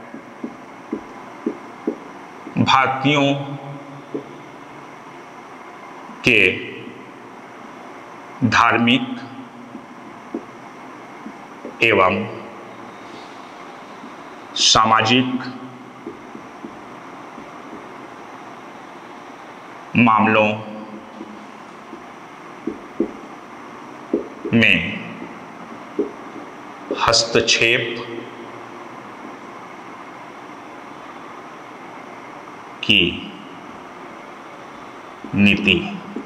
S1: भारतीयों के धार्मिक एवं सामाजिक मामलों में हस्तक्षेप की नीति।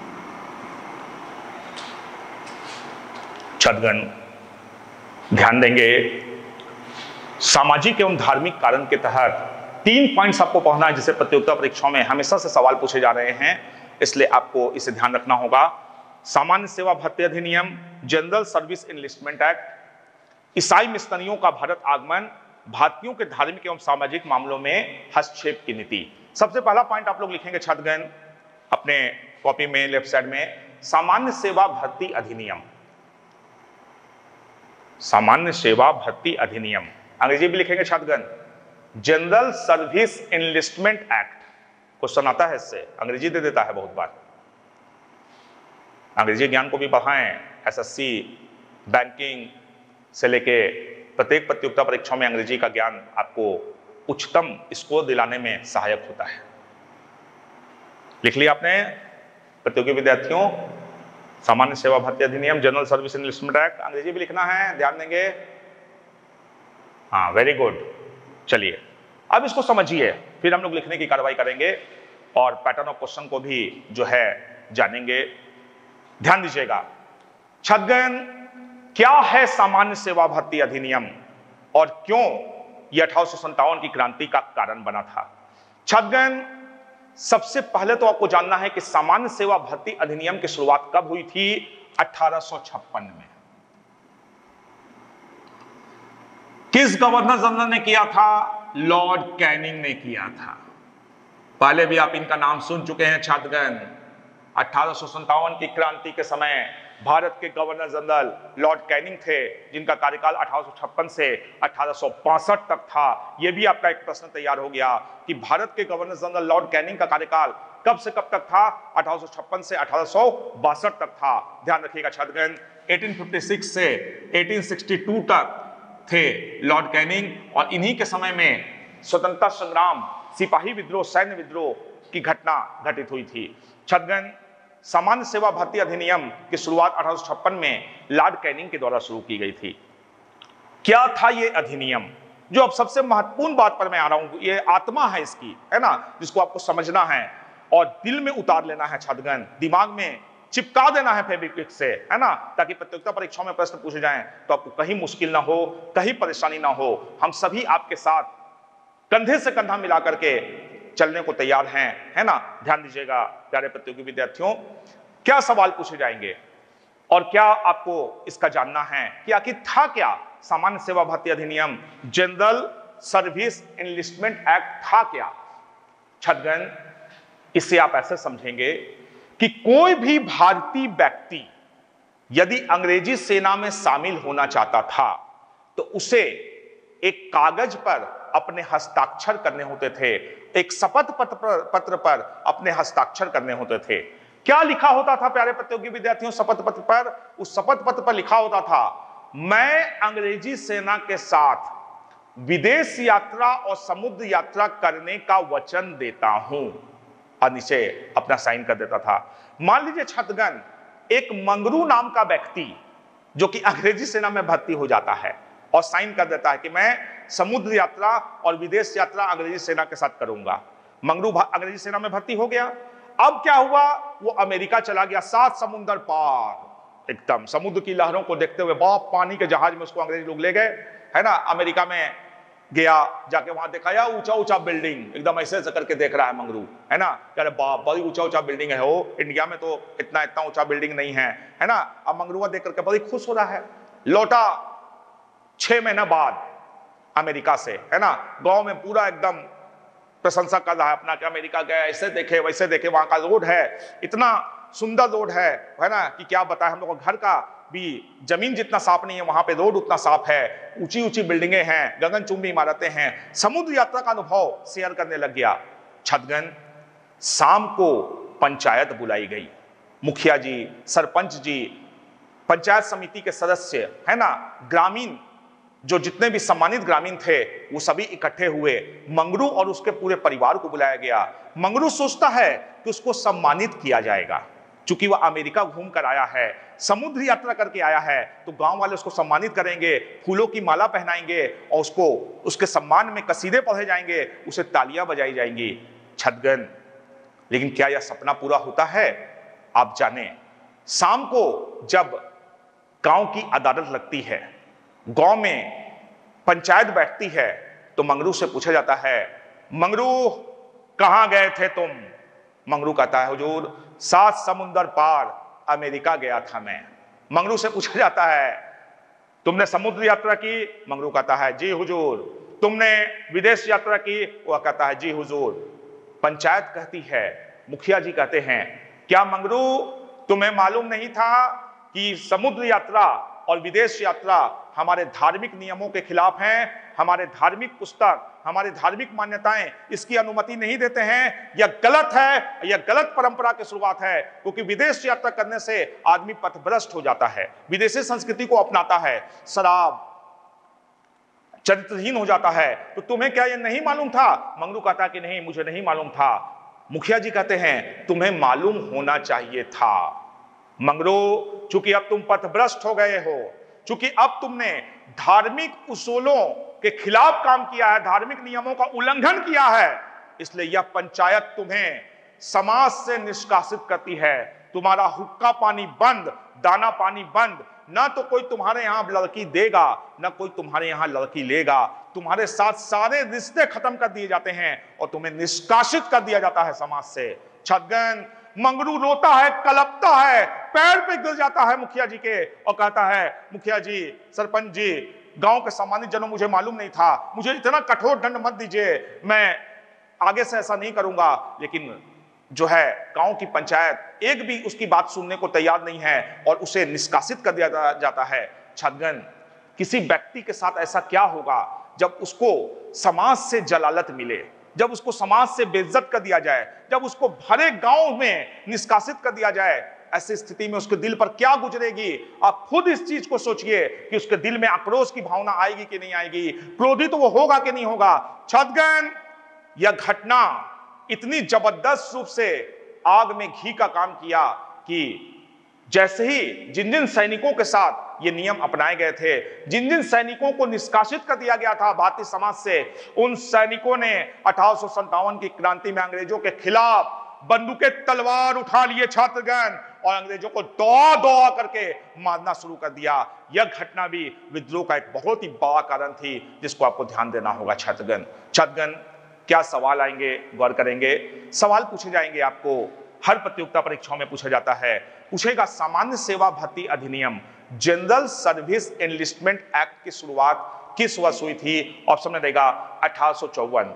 S1: छात्रगण ध्यान देंगे, सामाजिक एवं धार्मिक कारण के तहत 3 पॉइंट्स आपको पढ़ना है, जिसे प्रतियोगिता परीक्षाओं में हमेशा से सवाल पूछे जा रहे हैं, इसलिए आपको इसे ध्यान रखना होगा। सामान्य सेवा भर्ती अधिनियम, जनरल सर्विस एनलिस्टमेंट एक्ट, ईसाई मिशनरियों का भारत आगमन, भारतीयों के धार्मिक एवं सामाजिक मामलों में हस्तक्षेप की नीति। सबसे पहला पॉइंट आप लोग लिखेंगे छात्रगण अपने कॉपी में लेफ्ट साइड में, सामान्य सेवा भर्ती अधिनियम। सामान्य सेवा भर्ती अधिनियम अंग्रेजी भी लिखेंगे छात्रगण, general service enlistment act. Question आता है इससे, अंग्रेजी दे देता है बहुत बार। अंग्रेजी ज्ञान को भी बढ़ाएं, एसएससी, बैंकिंग से लेके प्रत्येक प्रतियोगिता परीक्षाओं में अंग्रेजी का ज्ञान आपको उच्चतम स्कोर दिलाने में सहायक होता है। लिख लिया आपने प्रतियोगी विद्यार्थियों, सामान्य सेवा भर्ती अधिनियम, जनरल सर्विस एनलिस्टमेंट एक्ट। अंग्रेजी भी लिखना है, ध्यान देंगे। हाँ, वेरी गुड। चलिए अब इसको समझिए, फिर हम लोग लिखने की कार्रवाई करेंगे और पैटर्न ऑफ क्वेश्चन को भी जो है जानेंगे। ध्यान दीजिएगा छात्रगण, क्या है सामान्य सेवा भर्ती अधिनियम और क्यों यह 1857 की क्रांति का कारण बना था? छात्रगण सबसे पहले तो आपको जानना है कि सामान्य सेवा भर्ती अधिनियम की शुरुआत कब हुई थी? 1856 में। किस गवर्नर जनरल ने किया था? लॉर्ड कैनिंग ने किया था। पहले भी आप इनका नाम सुन चुके हैं छात्रगण। 1857 की क्रांति के समय भारत के गवर्नर जनरल लॉर्ड कैनिंग थे, जिनका कार्यकाल 1856 से 1862 तक था। यह भी आपका एक प्रश्न तैयार हो गया कि भारत के गवर्नर जनरल लॉर्ड कैनिंग का कार्यकाल कब से कब तक था? 1856 से 1862 तक था। ध्यान रखिएगा छात्रगण, 1856 से 1862 तक थे लॉर्ड कैनिंग, और इन्हीं के समय में स्वतंत्रता संग्राम, सिपाही विद्रोह, सैन्य विद्रोह की घटना घटित हुई थी। छात्रगण, सामान्य सेवा भर्ती अधिनियम की शुरुआत 1856 में लॉर्ड कैनिंग के द्वारा शुरू की गई थी। क्या था ये अधिनियम? जो अब सबसे महत्वपूर्ण बात पर मैं आ रहा हूं, ये आत्मा है इसकी, है ना, जिसको आपको समझना है और दिल में उतार लेना है छात्रगण, दिमाग में चिपका देना है फेविक्विक से, है ना, ताकि प्रतियोगिता परीक्षाओं में प्रश्न पूछे जाएं तो आपको कहीं मुश्किल ना हो, कहीं परेशानी ना हो। हम सभी आपके साथ कंधे से कंधा मिला करके चलने को तैयार हैं, है ना। ध्यान दीजिएगा प्यारे प्रतियोगी विद्यार्थियों, क्या सवाल पूछे जाएंगे और क्या आपको इसका जानना है कि आखिर था क्या सामान्य सेवा भर्ती अधिनियम, जनरल सर्विस एनलिस्टमेंट एक्ट था क्या। छात्रगण, इसे आप ऐसे समझेंगे कि कोई भी भारतीय व्यक्ति यदि अंग्रेजी सेना में शामिल होना चाहता था तो उसे एक कागज पर अपने हस्ताक्षर करने होते थे, एक शपथ पत्र पर अपने हस्ताक्षर करने होते थे। क्या लिखा होता था प्यारे प्रतियोगी विद्यार्थियों शपथ पत्र पर? उस शपथ पत्र पर लिखा होता था, मैं अंग्रेजी सेना के साथ विदेश यात्रा और समुद्र यात्रा करने का वचन देता हूं, और नीचे अपना साइन कर देता था। मान लीजिए छात्रगण, एक मंगरू नाम का व्यक्ति जो कि अंग्रेजी सेना में भर्ती हो जाता है और साइन कर देता है कि मैं समुद्र यात्रा और विदेश यात्रा अंग्रेजी सेना के साथ करूंगा। मंगरू अंग्रेजी सेना में भर्ती हो गया। अब क्या हुआ? वो अमेरिका चला गया, 7 समुंदर पार, एकदम समुद्र की लहरों को देखते हुए, बाप पानी के जहाज में उसको अंग्रेजी लोग ले गए, है ना। अमेरिका में गया, जाके वहां देखा यार ऊंचा ऊंचा बिल्डिंग, एकदम ऐसे ऐसे करके देख रहा है मंगरू, है ना। कह रहे बाप बड़ी ऊंचा ऊंचा बिल्डिंग है, हो इंडिया में तो इतना इतना ऊंचा बिल्डिंग नहीं है, है ना। अब मंगरुआ देख करके बड़ी खुश हो रहा है। लौटा 6 महीना बाद अमेरिका से, है ना, गांव में पूरा एकदम प्रशंसा कर रहा है अपना कि अमेरिका गया, ऐसे देखे वैसे देखे, वहां का रोड है इतना सुंदर रोड है ना, कि क्या बताएं, हम लोग घर का भी जमीन जितना साफ नहीं है, वहां पे रोड उतना साफ है, ऊंची ऊंची बिल्डिंगें हैं, गगनचुंबी इमारतें हैं। समुद्र यात्रा का अनुभव शेयर करने लग गया। छात्रगण, शाम को पंचायत बुलाई गई, मुखिया जी, सरपंच जी, पंचायत समिति के सदस्य, है ना, ग्रामीण, जो जितने भी सम्मानित ग्रामीण थे वो सभी इकट्ठे हुए। मंगरू और उसके पूरे परिवार को बुलाया गया। मंगरू सोचता है कि उसको सम्मानित किया जाएगा, चूंकि वह अमेरिका घूम कर आया है, समुद्र यात्रा करके आया है, तो गांव वाले उसको सम्मानित करेंगे, फूलों की माला पहनाएंगे और उसको उसके सम्मान में कसीदे पढ़े जाएंगे, उसे तालियां बजाई जाएंगी। छात्रगण, लेकिन क्या यह सपना पूरा होता है? आप जाने, शाम को जब गांव की अदालत लगती है, गांव में पंचायत बैठती है, तो मंगरू से पूछा जाता है, मंगरू कहां गए थे तुम? मंगरू कहता है, हुजूर 7 समुंदर पार अमेरिका गया था मैं। मंगरू से पूछा जाता है, तुमने समुद्र यात्रा की? मंगरू कहता है, जी हुजूर। तुमने विदेश यात्रा की? वह कहता है, जी हुजूर। पंचायत कहती है, मुखिया जी कहते हैं, क्या मंगरू तुम्हें मालूम नहीं था कि समुद्र यात्रा और विदेश यात्रा हमारे धार्मिक नियमों के खिलाफ हैं? हमारे धार्मिक पुस्तक, हमारी धार्मिक मान्यताएं इसकी अनुमति नहीं देते हैं। यह गलत है, यह गलत परंपरा की शुरुआत है, क्योंकि विदेश यात्रा करने से आदमी पथभ्रष्ट हो जाता है, विदेशी संस्कृति को अपनाता है, शराब, चरित्रहीन हो जाता है। तो तुम्हें क्या यह नहीं मालूम था? मंगरू कहता कि नहीं, मुझे नहीं मालूम था। मुखिया जी कहते हैं, तुम्हें मालूम होना चाहिए था। मंगरू, चूंकि अब तुम पथभ्रष्ट हो गए हो, चूंकि अब तुमने धार्मिक उसूलों के खिलाफ काम किया है, धार्मिक नियमों का उल्लंघन किया है, इसलिए यह पंचायत तुम्हें समाज से निष्कासित करती है। तुम्हारा हुक्का पानी बंद, दाना पानी बंद, ना तो कोई तुम्हारे यहां लड़की देगा, ना कोई तुम्हारे यहां लड़की लेगा। तुम्हारे साथ सारे रिश्ते खत्म कर दिए जाते हैं और तुम्हें निष्कासित कर दिया जाता है समाज से। छात्रगण, मंगरू रोता है, कलपता है, पैर पे गिर जाता है मुखिया जी के और कहता है, मुखिया जी, सरपंच जी, गांव के सम्मानित जनों, मुझे मालूम नहीं था, मुझे इतना कठोर दंड मत दीजिए, मैं आगे से ऐसा नहीं करूंगा। लेकिन जो है गांव की पंचायत एक भी उसकी बात सुनने को तैयार नहीं है और उसे निष्कासित कर दिया जाता है। छात्रगण, किसी व्यक्ति के साथ ऐसा क्या होगा जब उसको समाज से जलालत मिले, जब उसको समाज से बेइज्जत कर दिया जाए, जब उसको भरे गांव में निष्कासित कर दिया जाए, ऐसी स्थिति में उसके दिल पर क्या गुजरेगी। आप खुद इस चीज को सोचिए कि उसके दिल में आक्रोश की भावना आएगी कि नहीं आएगी, क्रोधित वो होगा कि नहीं होगा। छात्रगण, यह घटना इतनी जबरदस्त रूप से आग में घी का काम किया कि जैसे ही जिन जिन सैनिकों के साथ ये नियम अपनाए गए थे, जिन जिन सैनिकों को निष्कासित कर दिया गया था भारतीय समाज से, उन सैनिकों ने 1857 की क्रांति में अंग्रेजों के खिलाफ बंदूकें तलवार उठा लिए छात्रगण, और अंग्रेजों को दौड़ा दौड़ा करके मारना शुरू कर दिया। यह घटना भी विद्रोह का एक बहुत ही बड़ा कारण थी जिसको आपको ध्यान देना होगा। छात्रगण, क्या सवाल आएंगे, गौर करेंगे। सवाल पूछे जाएंगे आपको, हर प्रतियोगिता परीक्षाओं में पूछा जाता है। पूछेगा, सामान्य सेवा भर्ती अधिनियम जनरल सर्विस एनलिस्टमेंट एक्ट की शुरुआत किस वर्ष हुई थी? ऑप्शन में देगा 1854,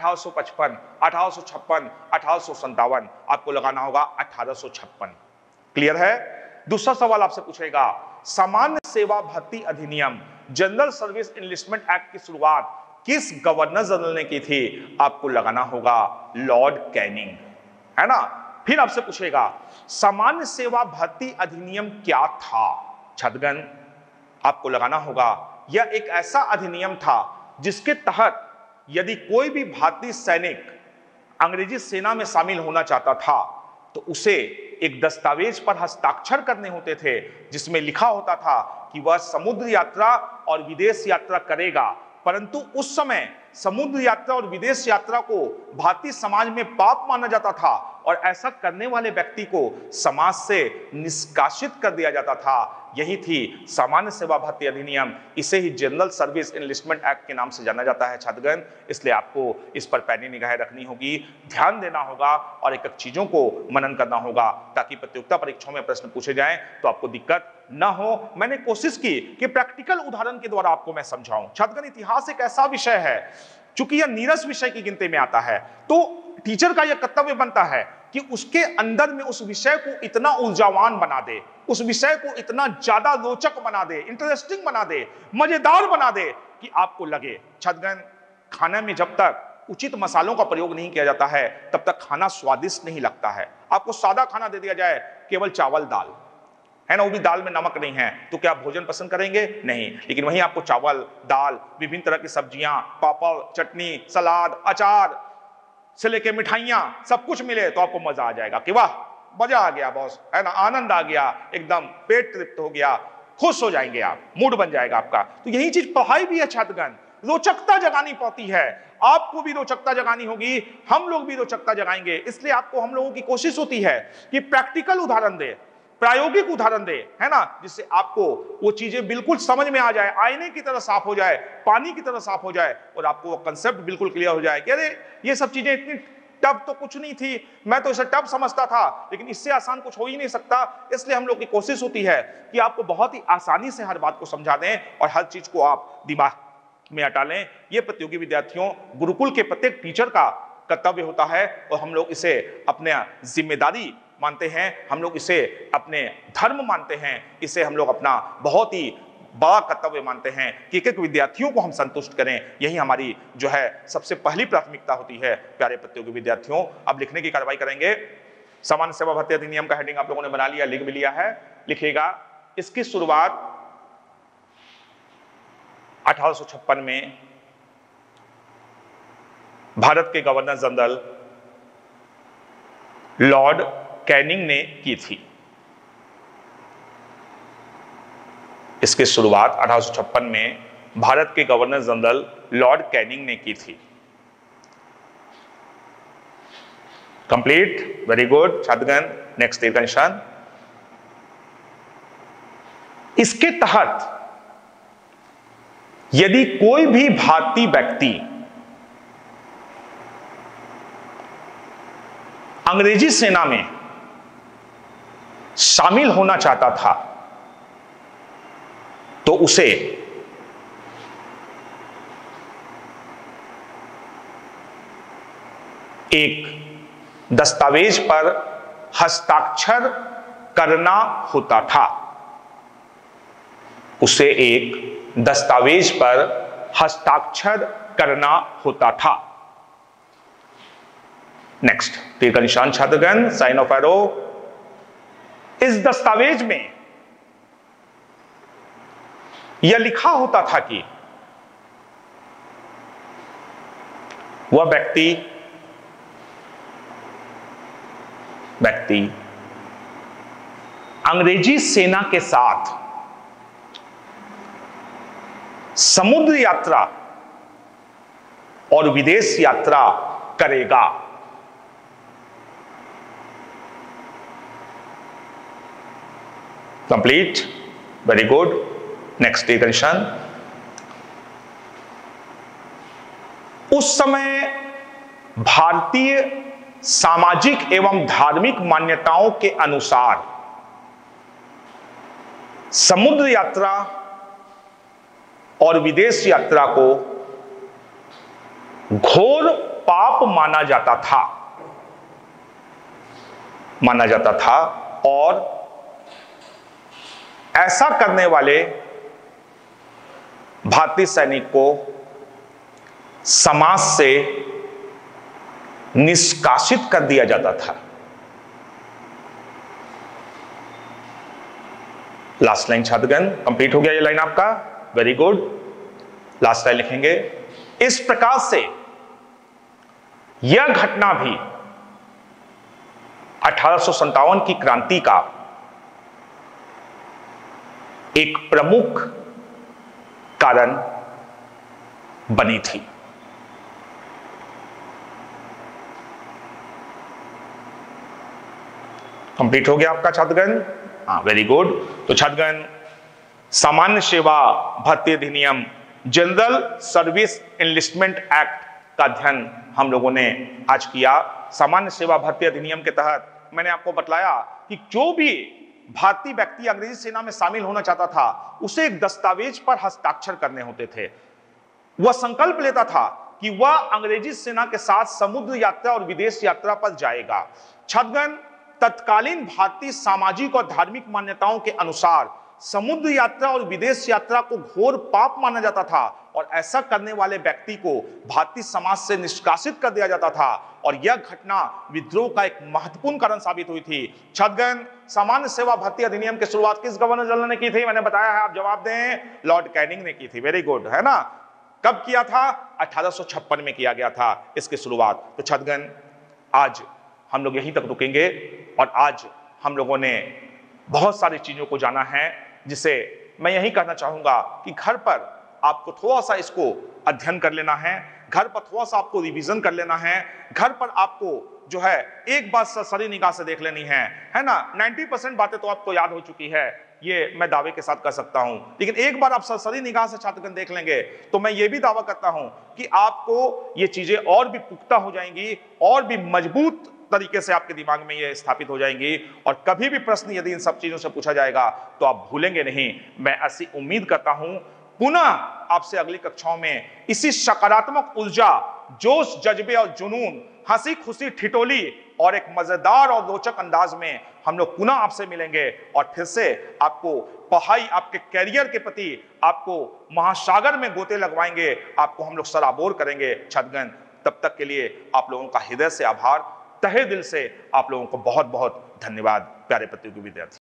S1: 1855, 1856, 1857। आपको लगाना होगा 1856। क्लियर है? दूसरा सवाल आपसे पूछेगा, सामान्य सेवा भर्ती अधिनियम जनरल सर्विस एनलिस्टमेंट एक्ट की शुरुआत किस गवर्नर जनरल ने की थी? आपको लगाना होगा लॉर्ड कैनिंग, है ना। फिर आपसे पूछेगा, सामान्य सेवा भर्ती अधिनियम क्या था? छात्रगण, आपको लगाना होगा यह एक ऐसा अधिनियम था जिसके तहत यदि कोई भी भारतीय सैनिक अंग्रेजी सेना में शामिल होना चाहता था तो उसे एक दस्तावेज पर हस्ताक्षर करने होते थे जिसमें लिखा होता था कि वह समुद्र यात्रा और विदेश यात्रा करेगा। परंतु उस समय समुद्र यात्रा और विदेश यात्रा को भारतीय समाज में पाप माना जाता था और ऐसा करने वाले व्यक्ति को समाज से निष्कासित कर दिया जाता था। यही थी सामान्य सेवा भर्ती अधिनियम। इसे ही जनरल सर्विस एनलिस्टमेंट एक्ट के नाम से जाना जाता है छात्रगण। इसलिए आपको इस पर पैनी निगाहें रखनी होगी, ध्यान देना होगा और एक एक चीजों को मनन करना होगा ताकि प्रतियोगिता परीक्षाओं में प्रश्न पूछे जाएं तो आपको दिक्कत ना हो। मैंने कोशिश की कि प्रैक्टिकल उदाहरण के द्वारा आपको मैं समझाऊं। छात्रगण, इतिहास एक ऐसा विषय है, चूंकि यह नीरस विषय की गिनती में आता है, तो टीचर का यह कर्तव्य बनता है कि उसके अंदर में उस विषय को इतना ऊर्जावान बना दे, उस विषय को इतना ज्यादा रोचक बना दे, इंटरेस्टिंग बना दे, मजेदार बना दे कि आपको लगे। छात्रगण, खाने में जब तक उचित मसालों का प्रयोग नहीं किया जाता है तब तक खाना स्वादिष्ट नहीं लगता है। आपको सादा खाना दे दिया जाए, केवल चावल दाल, है ना, वो भी दाल में नमक नहीं है, तो क्या आप भोजन पसंद करेंगे? नहीं। लेकिन वहीं आपको चावल, दाल, विभिन्न तरह की सब्जियां, पापड़, चटनी, सलाद, अचार से लेके मिठाइयां सब कुछ मिले तो आपको मजा आ जाएगा कि वाह, मजा आ गया बॉस, है ना, आनंद आ गया, एकदम पेट तृप्त हो गया, खुश हो जाएंगे आप, मूड बन जाएगा आपका। तो यही चीज पढ़ाई भी है छात्रगण, रोचकता जगानी पड़ती है। आपको भी रोचकता जगानी होगी, हम लोग भी रोचकता जगाएंगे। इसलिए आपको हम लोगों की कोशिश होती है कि प्रैक्टिकल उदाहरण दे, प्रायोगिक उदाहरण दे, है ना, जिससे आपको वो चीजें बिल्कुल समझ में आ जाए, आईने की तरह साफ हो जाए, पानी की तरह साफ हो जाए और आपको वो कंसेप्ट बिल्कुल क्लियर हो जाए कि अरे ये सब चीजें इतनी टफ तो कुछ नहीं थी, मैं तो इसे टफ समझता था, लेकिन इससे आसान कुछ हो ही नहीं सकता। इसलिए हम लोग की कोशिश होती है कि आपको बहुत ही आसानी से हर बात को समझा दें और हर चीज को आप दिमाग में हटा लें। ये प्रतियोगी विद्यार्थियों, गुरुकुल के प्रत्येक टीचर का कर्तव्य होता है और हम लोग इसे अपने जिम्मेदारी मानते हैं, हम लोग इसे अपने धर्म मानते हैं, इसे हम लोग अपना बहुत ही बड़ा कर्तव्य मानते हैं कि एक एक विद्यार्थियों को हम संतुष्ट करें। यही हमारी जो है सबसे पहली प्राथमिकता होती है। प्यारे प्रतियोगी विद्यार्थियों, अब लिखने की कार्रवाई करेंगे। सामान्य सेवा भर्ती अधिनियम का हेडिंग आप लोगों ने बना लिया, लिख भी लिया है। लिखिएगा, इसकी शुरुआत 1856 में भारत के गवर्नर जनरल लॉर्ड कैनिंग ने की थी। इसकी शुरुआत 1856 में भारत के गवर्नर जनरल लॉर्ड कैनिंग ने की थी। कंप्लीट, वेरी गुड छात्रगण। नेक्स्ट तीर का निशान। इसके तहत यदि कोई भी भारतीय व्यक्ति अंग्रेजी सेना में शामिल होना चाहता था तो उसे एक दस्तावेज पर हस्ताक्षर करना होता था। उसे एक दस्तावेज पर हस्ताक्षर करना होता था। नेक्स्ट तीर का निशान छात्रगण, साइन ऑफ एरो। इस दस्तावेज में यह लिखा होता था कि वह व्यक्ति अंग्रेजी सेना के साथ समुद्र यात्रा और विदेश यात्रा करेगा। Complete, very good. Next condition, उस समय भारतीय सामाजिक एवं धार्मिक मान्यताओं के अनुसार समुद्र यात्रा और विदेश यात्रा को घोर पाप माना जाता था और ऐसा करने वाले भारतीय सैनिक को समाज से निष्कासित कर दिया जाता था। लास्ट लाइन छात्रगण, कंप्लीट हो गया ये लाइन आपका, वेरी गुड। लास्ट लाइन लिखेंगे, इस प्रकार से यह घटना भी 1857 की क्रांति का एक प्रमुख कारण बनी थी। कंप्लीट हो गया आपका छात्रगण? हाँ, वेरी गुड। तो छात्रगण, सामान्य सेवा भर्ती अधिनियम, जनरल सर्विस एनलिस्टमेंट एक्ट का अध्ययन हम लोगों ने आज किया। सामान्य सेवा भर्ती अधिनियम के तहत मैंने आपको बतलाया कि जो भी भारतीय व्यक्ति अंग्रेजी सेना में शामिल होना चाहता था उसे एक दस्तावेज पर हस्ताक्षर करने होते थे। वह संकल्प लेता था कि वह अंग्रेजी सेना के साथ समुद्र यात्रा और विदेश यात्रा पर जाएगा। छात्रगण, तत्कालीन भारतीय सामाजिक और धार्मिक मान्यताओं के अनुसार समुद्र यात्रा और विदेश यात्रा को घोर पाप माना जाता था और ऐसा करने वाले व्यक्ति को भारतीय समाज से निष्कासित कर दिया जाता था और यह घटना विद्रोह का एक महत्वपूर्ण कारण साबित हुई थी। छात्रगण, सामान्य सेवा भर्ती अधिनियम की शुरुआत किस गवर्नर जनरल ने की थी? मैंने बताया है, आप जवाब दें। लॉर्ड कैनिंग ने की थी। वेरी गुड, है ना। कब किया था? 1856 में किया गया था इसकी शुरुआत। तो छात्रगण, आज हम लोग यहीं तक रुकेंगे और आज हम लोगों ने बहुत सारी चीजों को जाना है, जिसे मैं यही कहना चाहूंगा कि घर पर आपको थोड़ा सा इसको अध्ययन कर लेना है, घर पर थोड़ा सा आपको रिवीजन कर लेना है, घर पर आपको जो है एक बात सरसरी निगाह से देख लेनी है ना। 90% बातें तो आपको याद हो चुकी है, ये मैं दावे के साथ कर सकता हूं, लेकिन एक बार आप सरसरी निगाह से छात्रगण देख लेंगे तो मैं ये भी दावा करता हूं कि आपको ये चीजें और भी पुख्ता हो जाएंगी और भी मजबूत तरीके से आपके दिमाग में ये स्थापित हो जाएंगी और कभी भी प्रश्न यदि इन सब चीजों से पूछा जाएगा तो आप भूलेंगे नहीं। मैं ऐसी उम्मीद करता हूं पुनः आपसे अगली कक्षाओं में इसी सकारात्मक ऊर्जा, जोश, जज्बे और जुनून, हंसी खुशी, ठिठोली और एक मजेदार और रोचक अंदाज में हम लोग पुनः आपसे मिलेंगे और फिर से आपको पढ़ाई, आपके कैरियर के प्रति आपको महासागर में गोते लगवाएंगे, आपको हम लोग सराबोर करेंगे। छात्रगण, तब तक के लिए आप लोगों का हृदय से आभार, तहे दिल से आप लोगों को बहुत बहुत धन्यवाद प्यारे प्रतियोगी विद्यार्थी।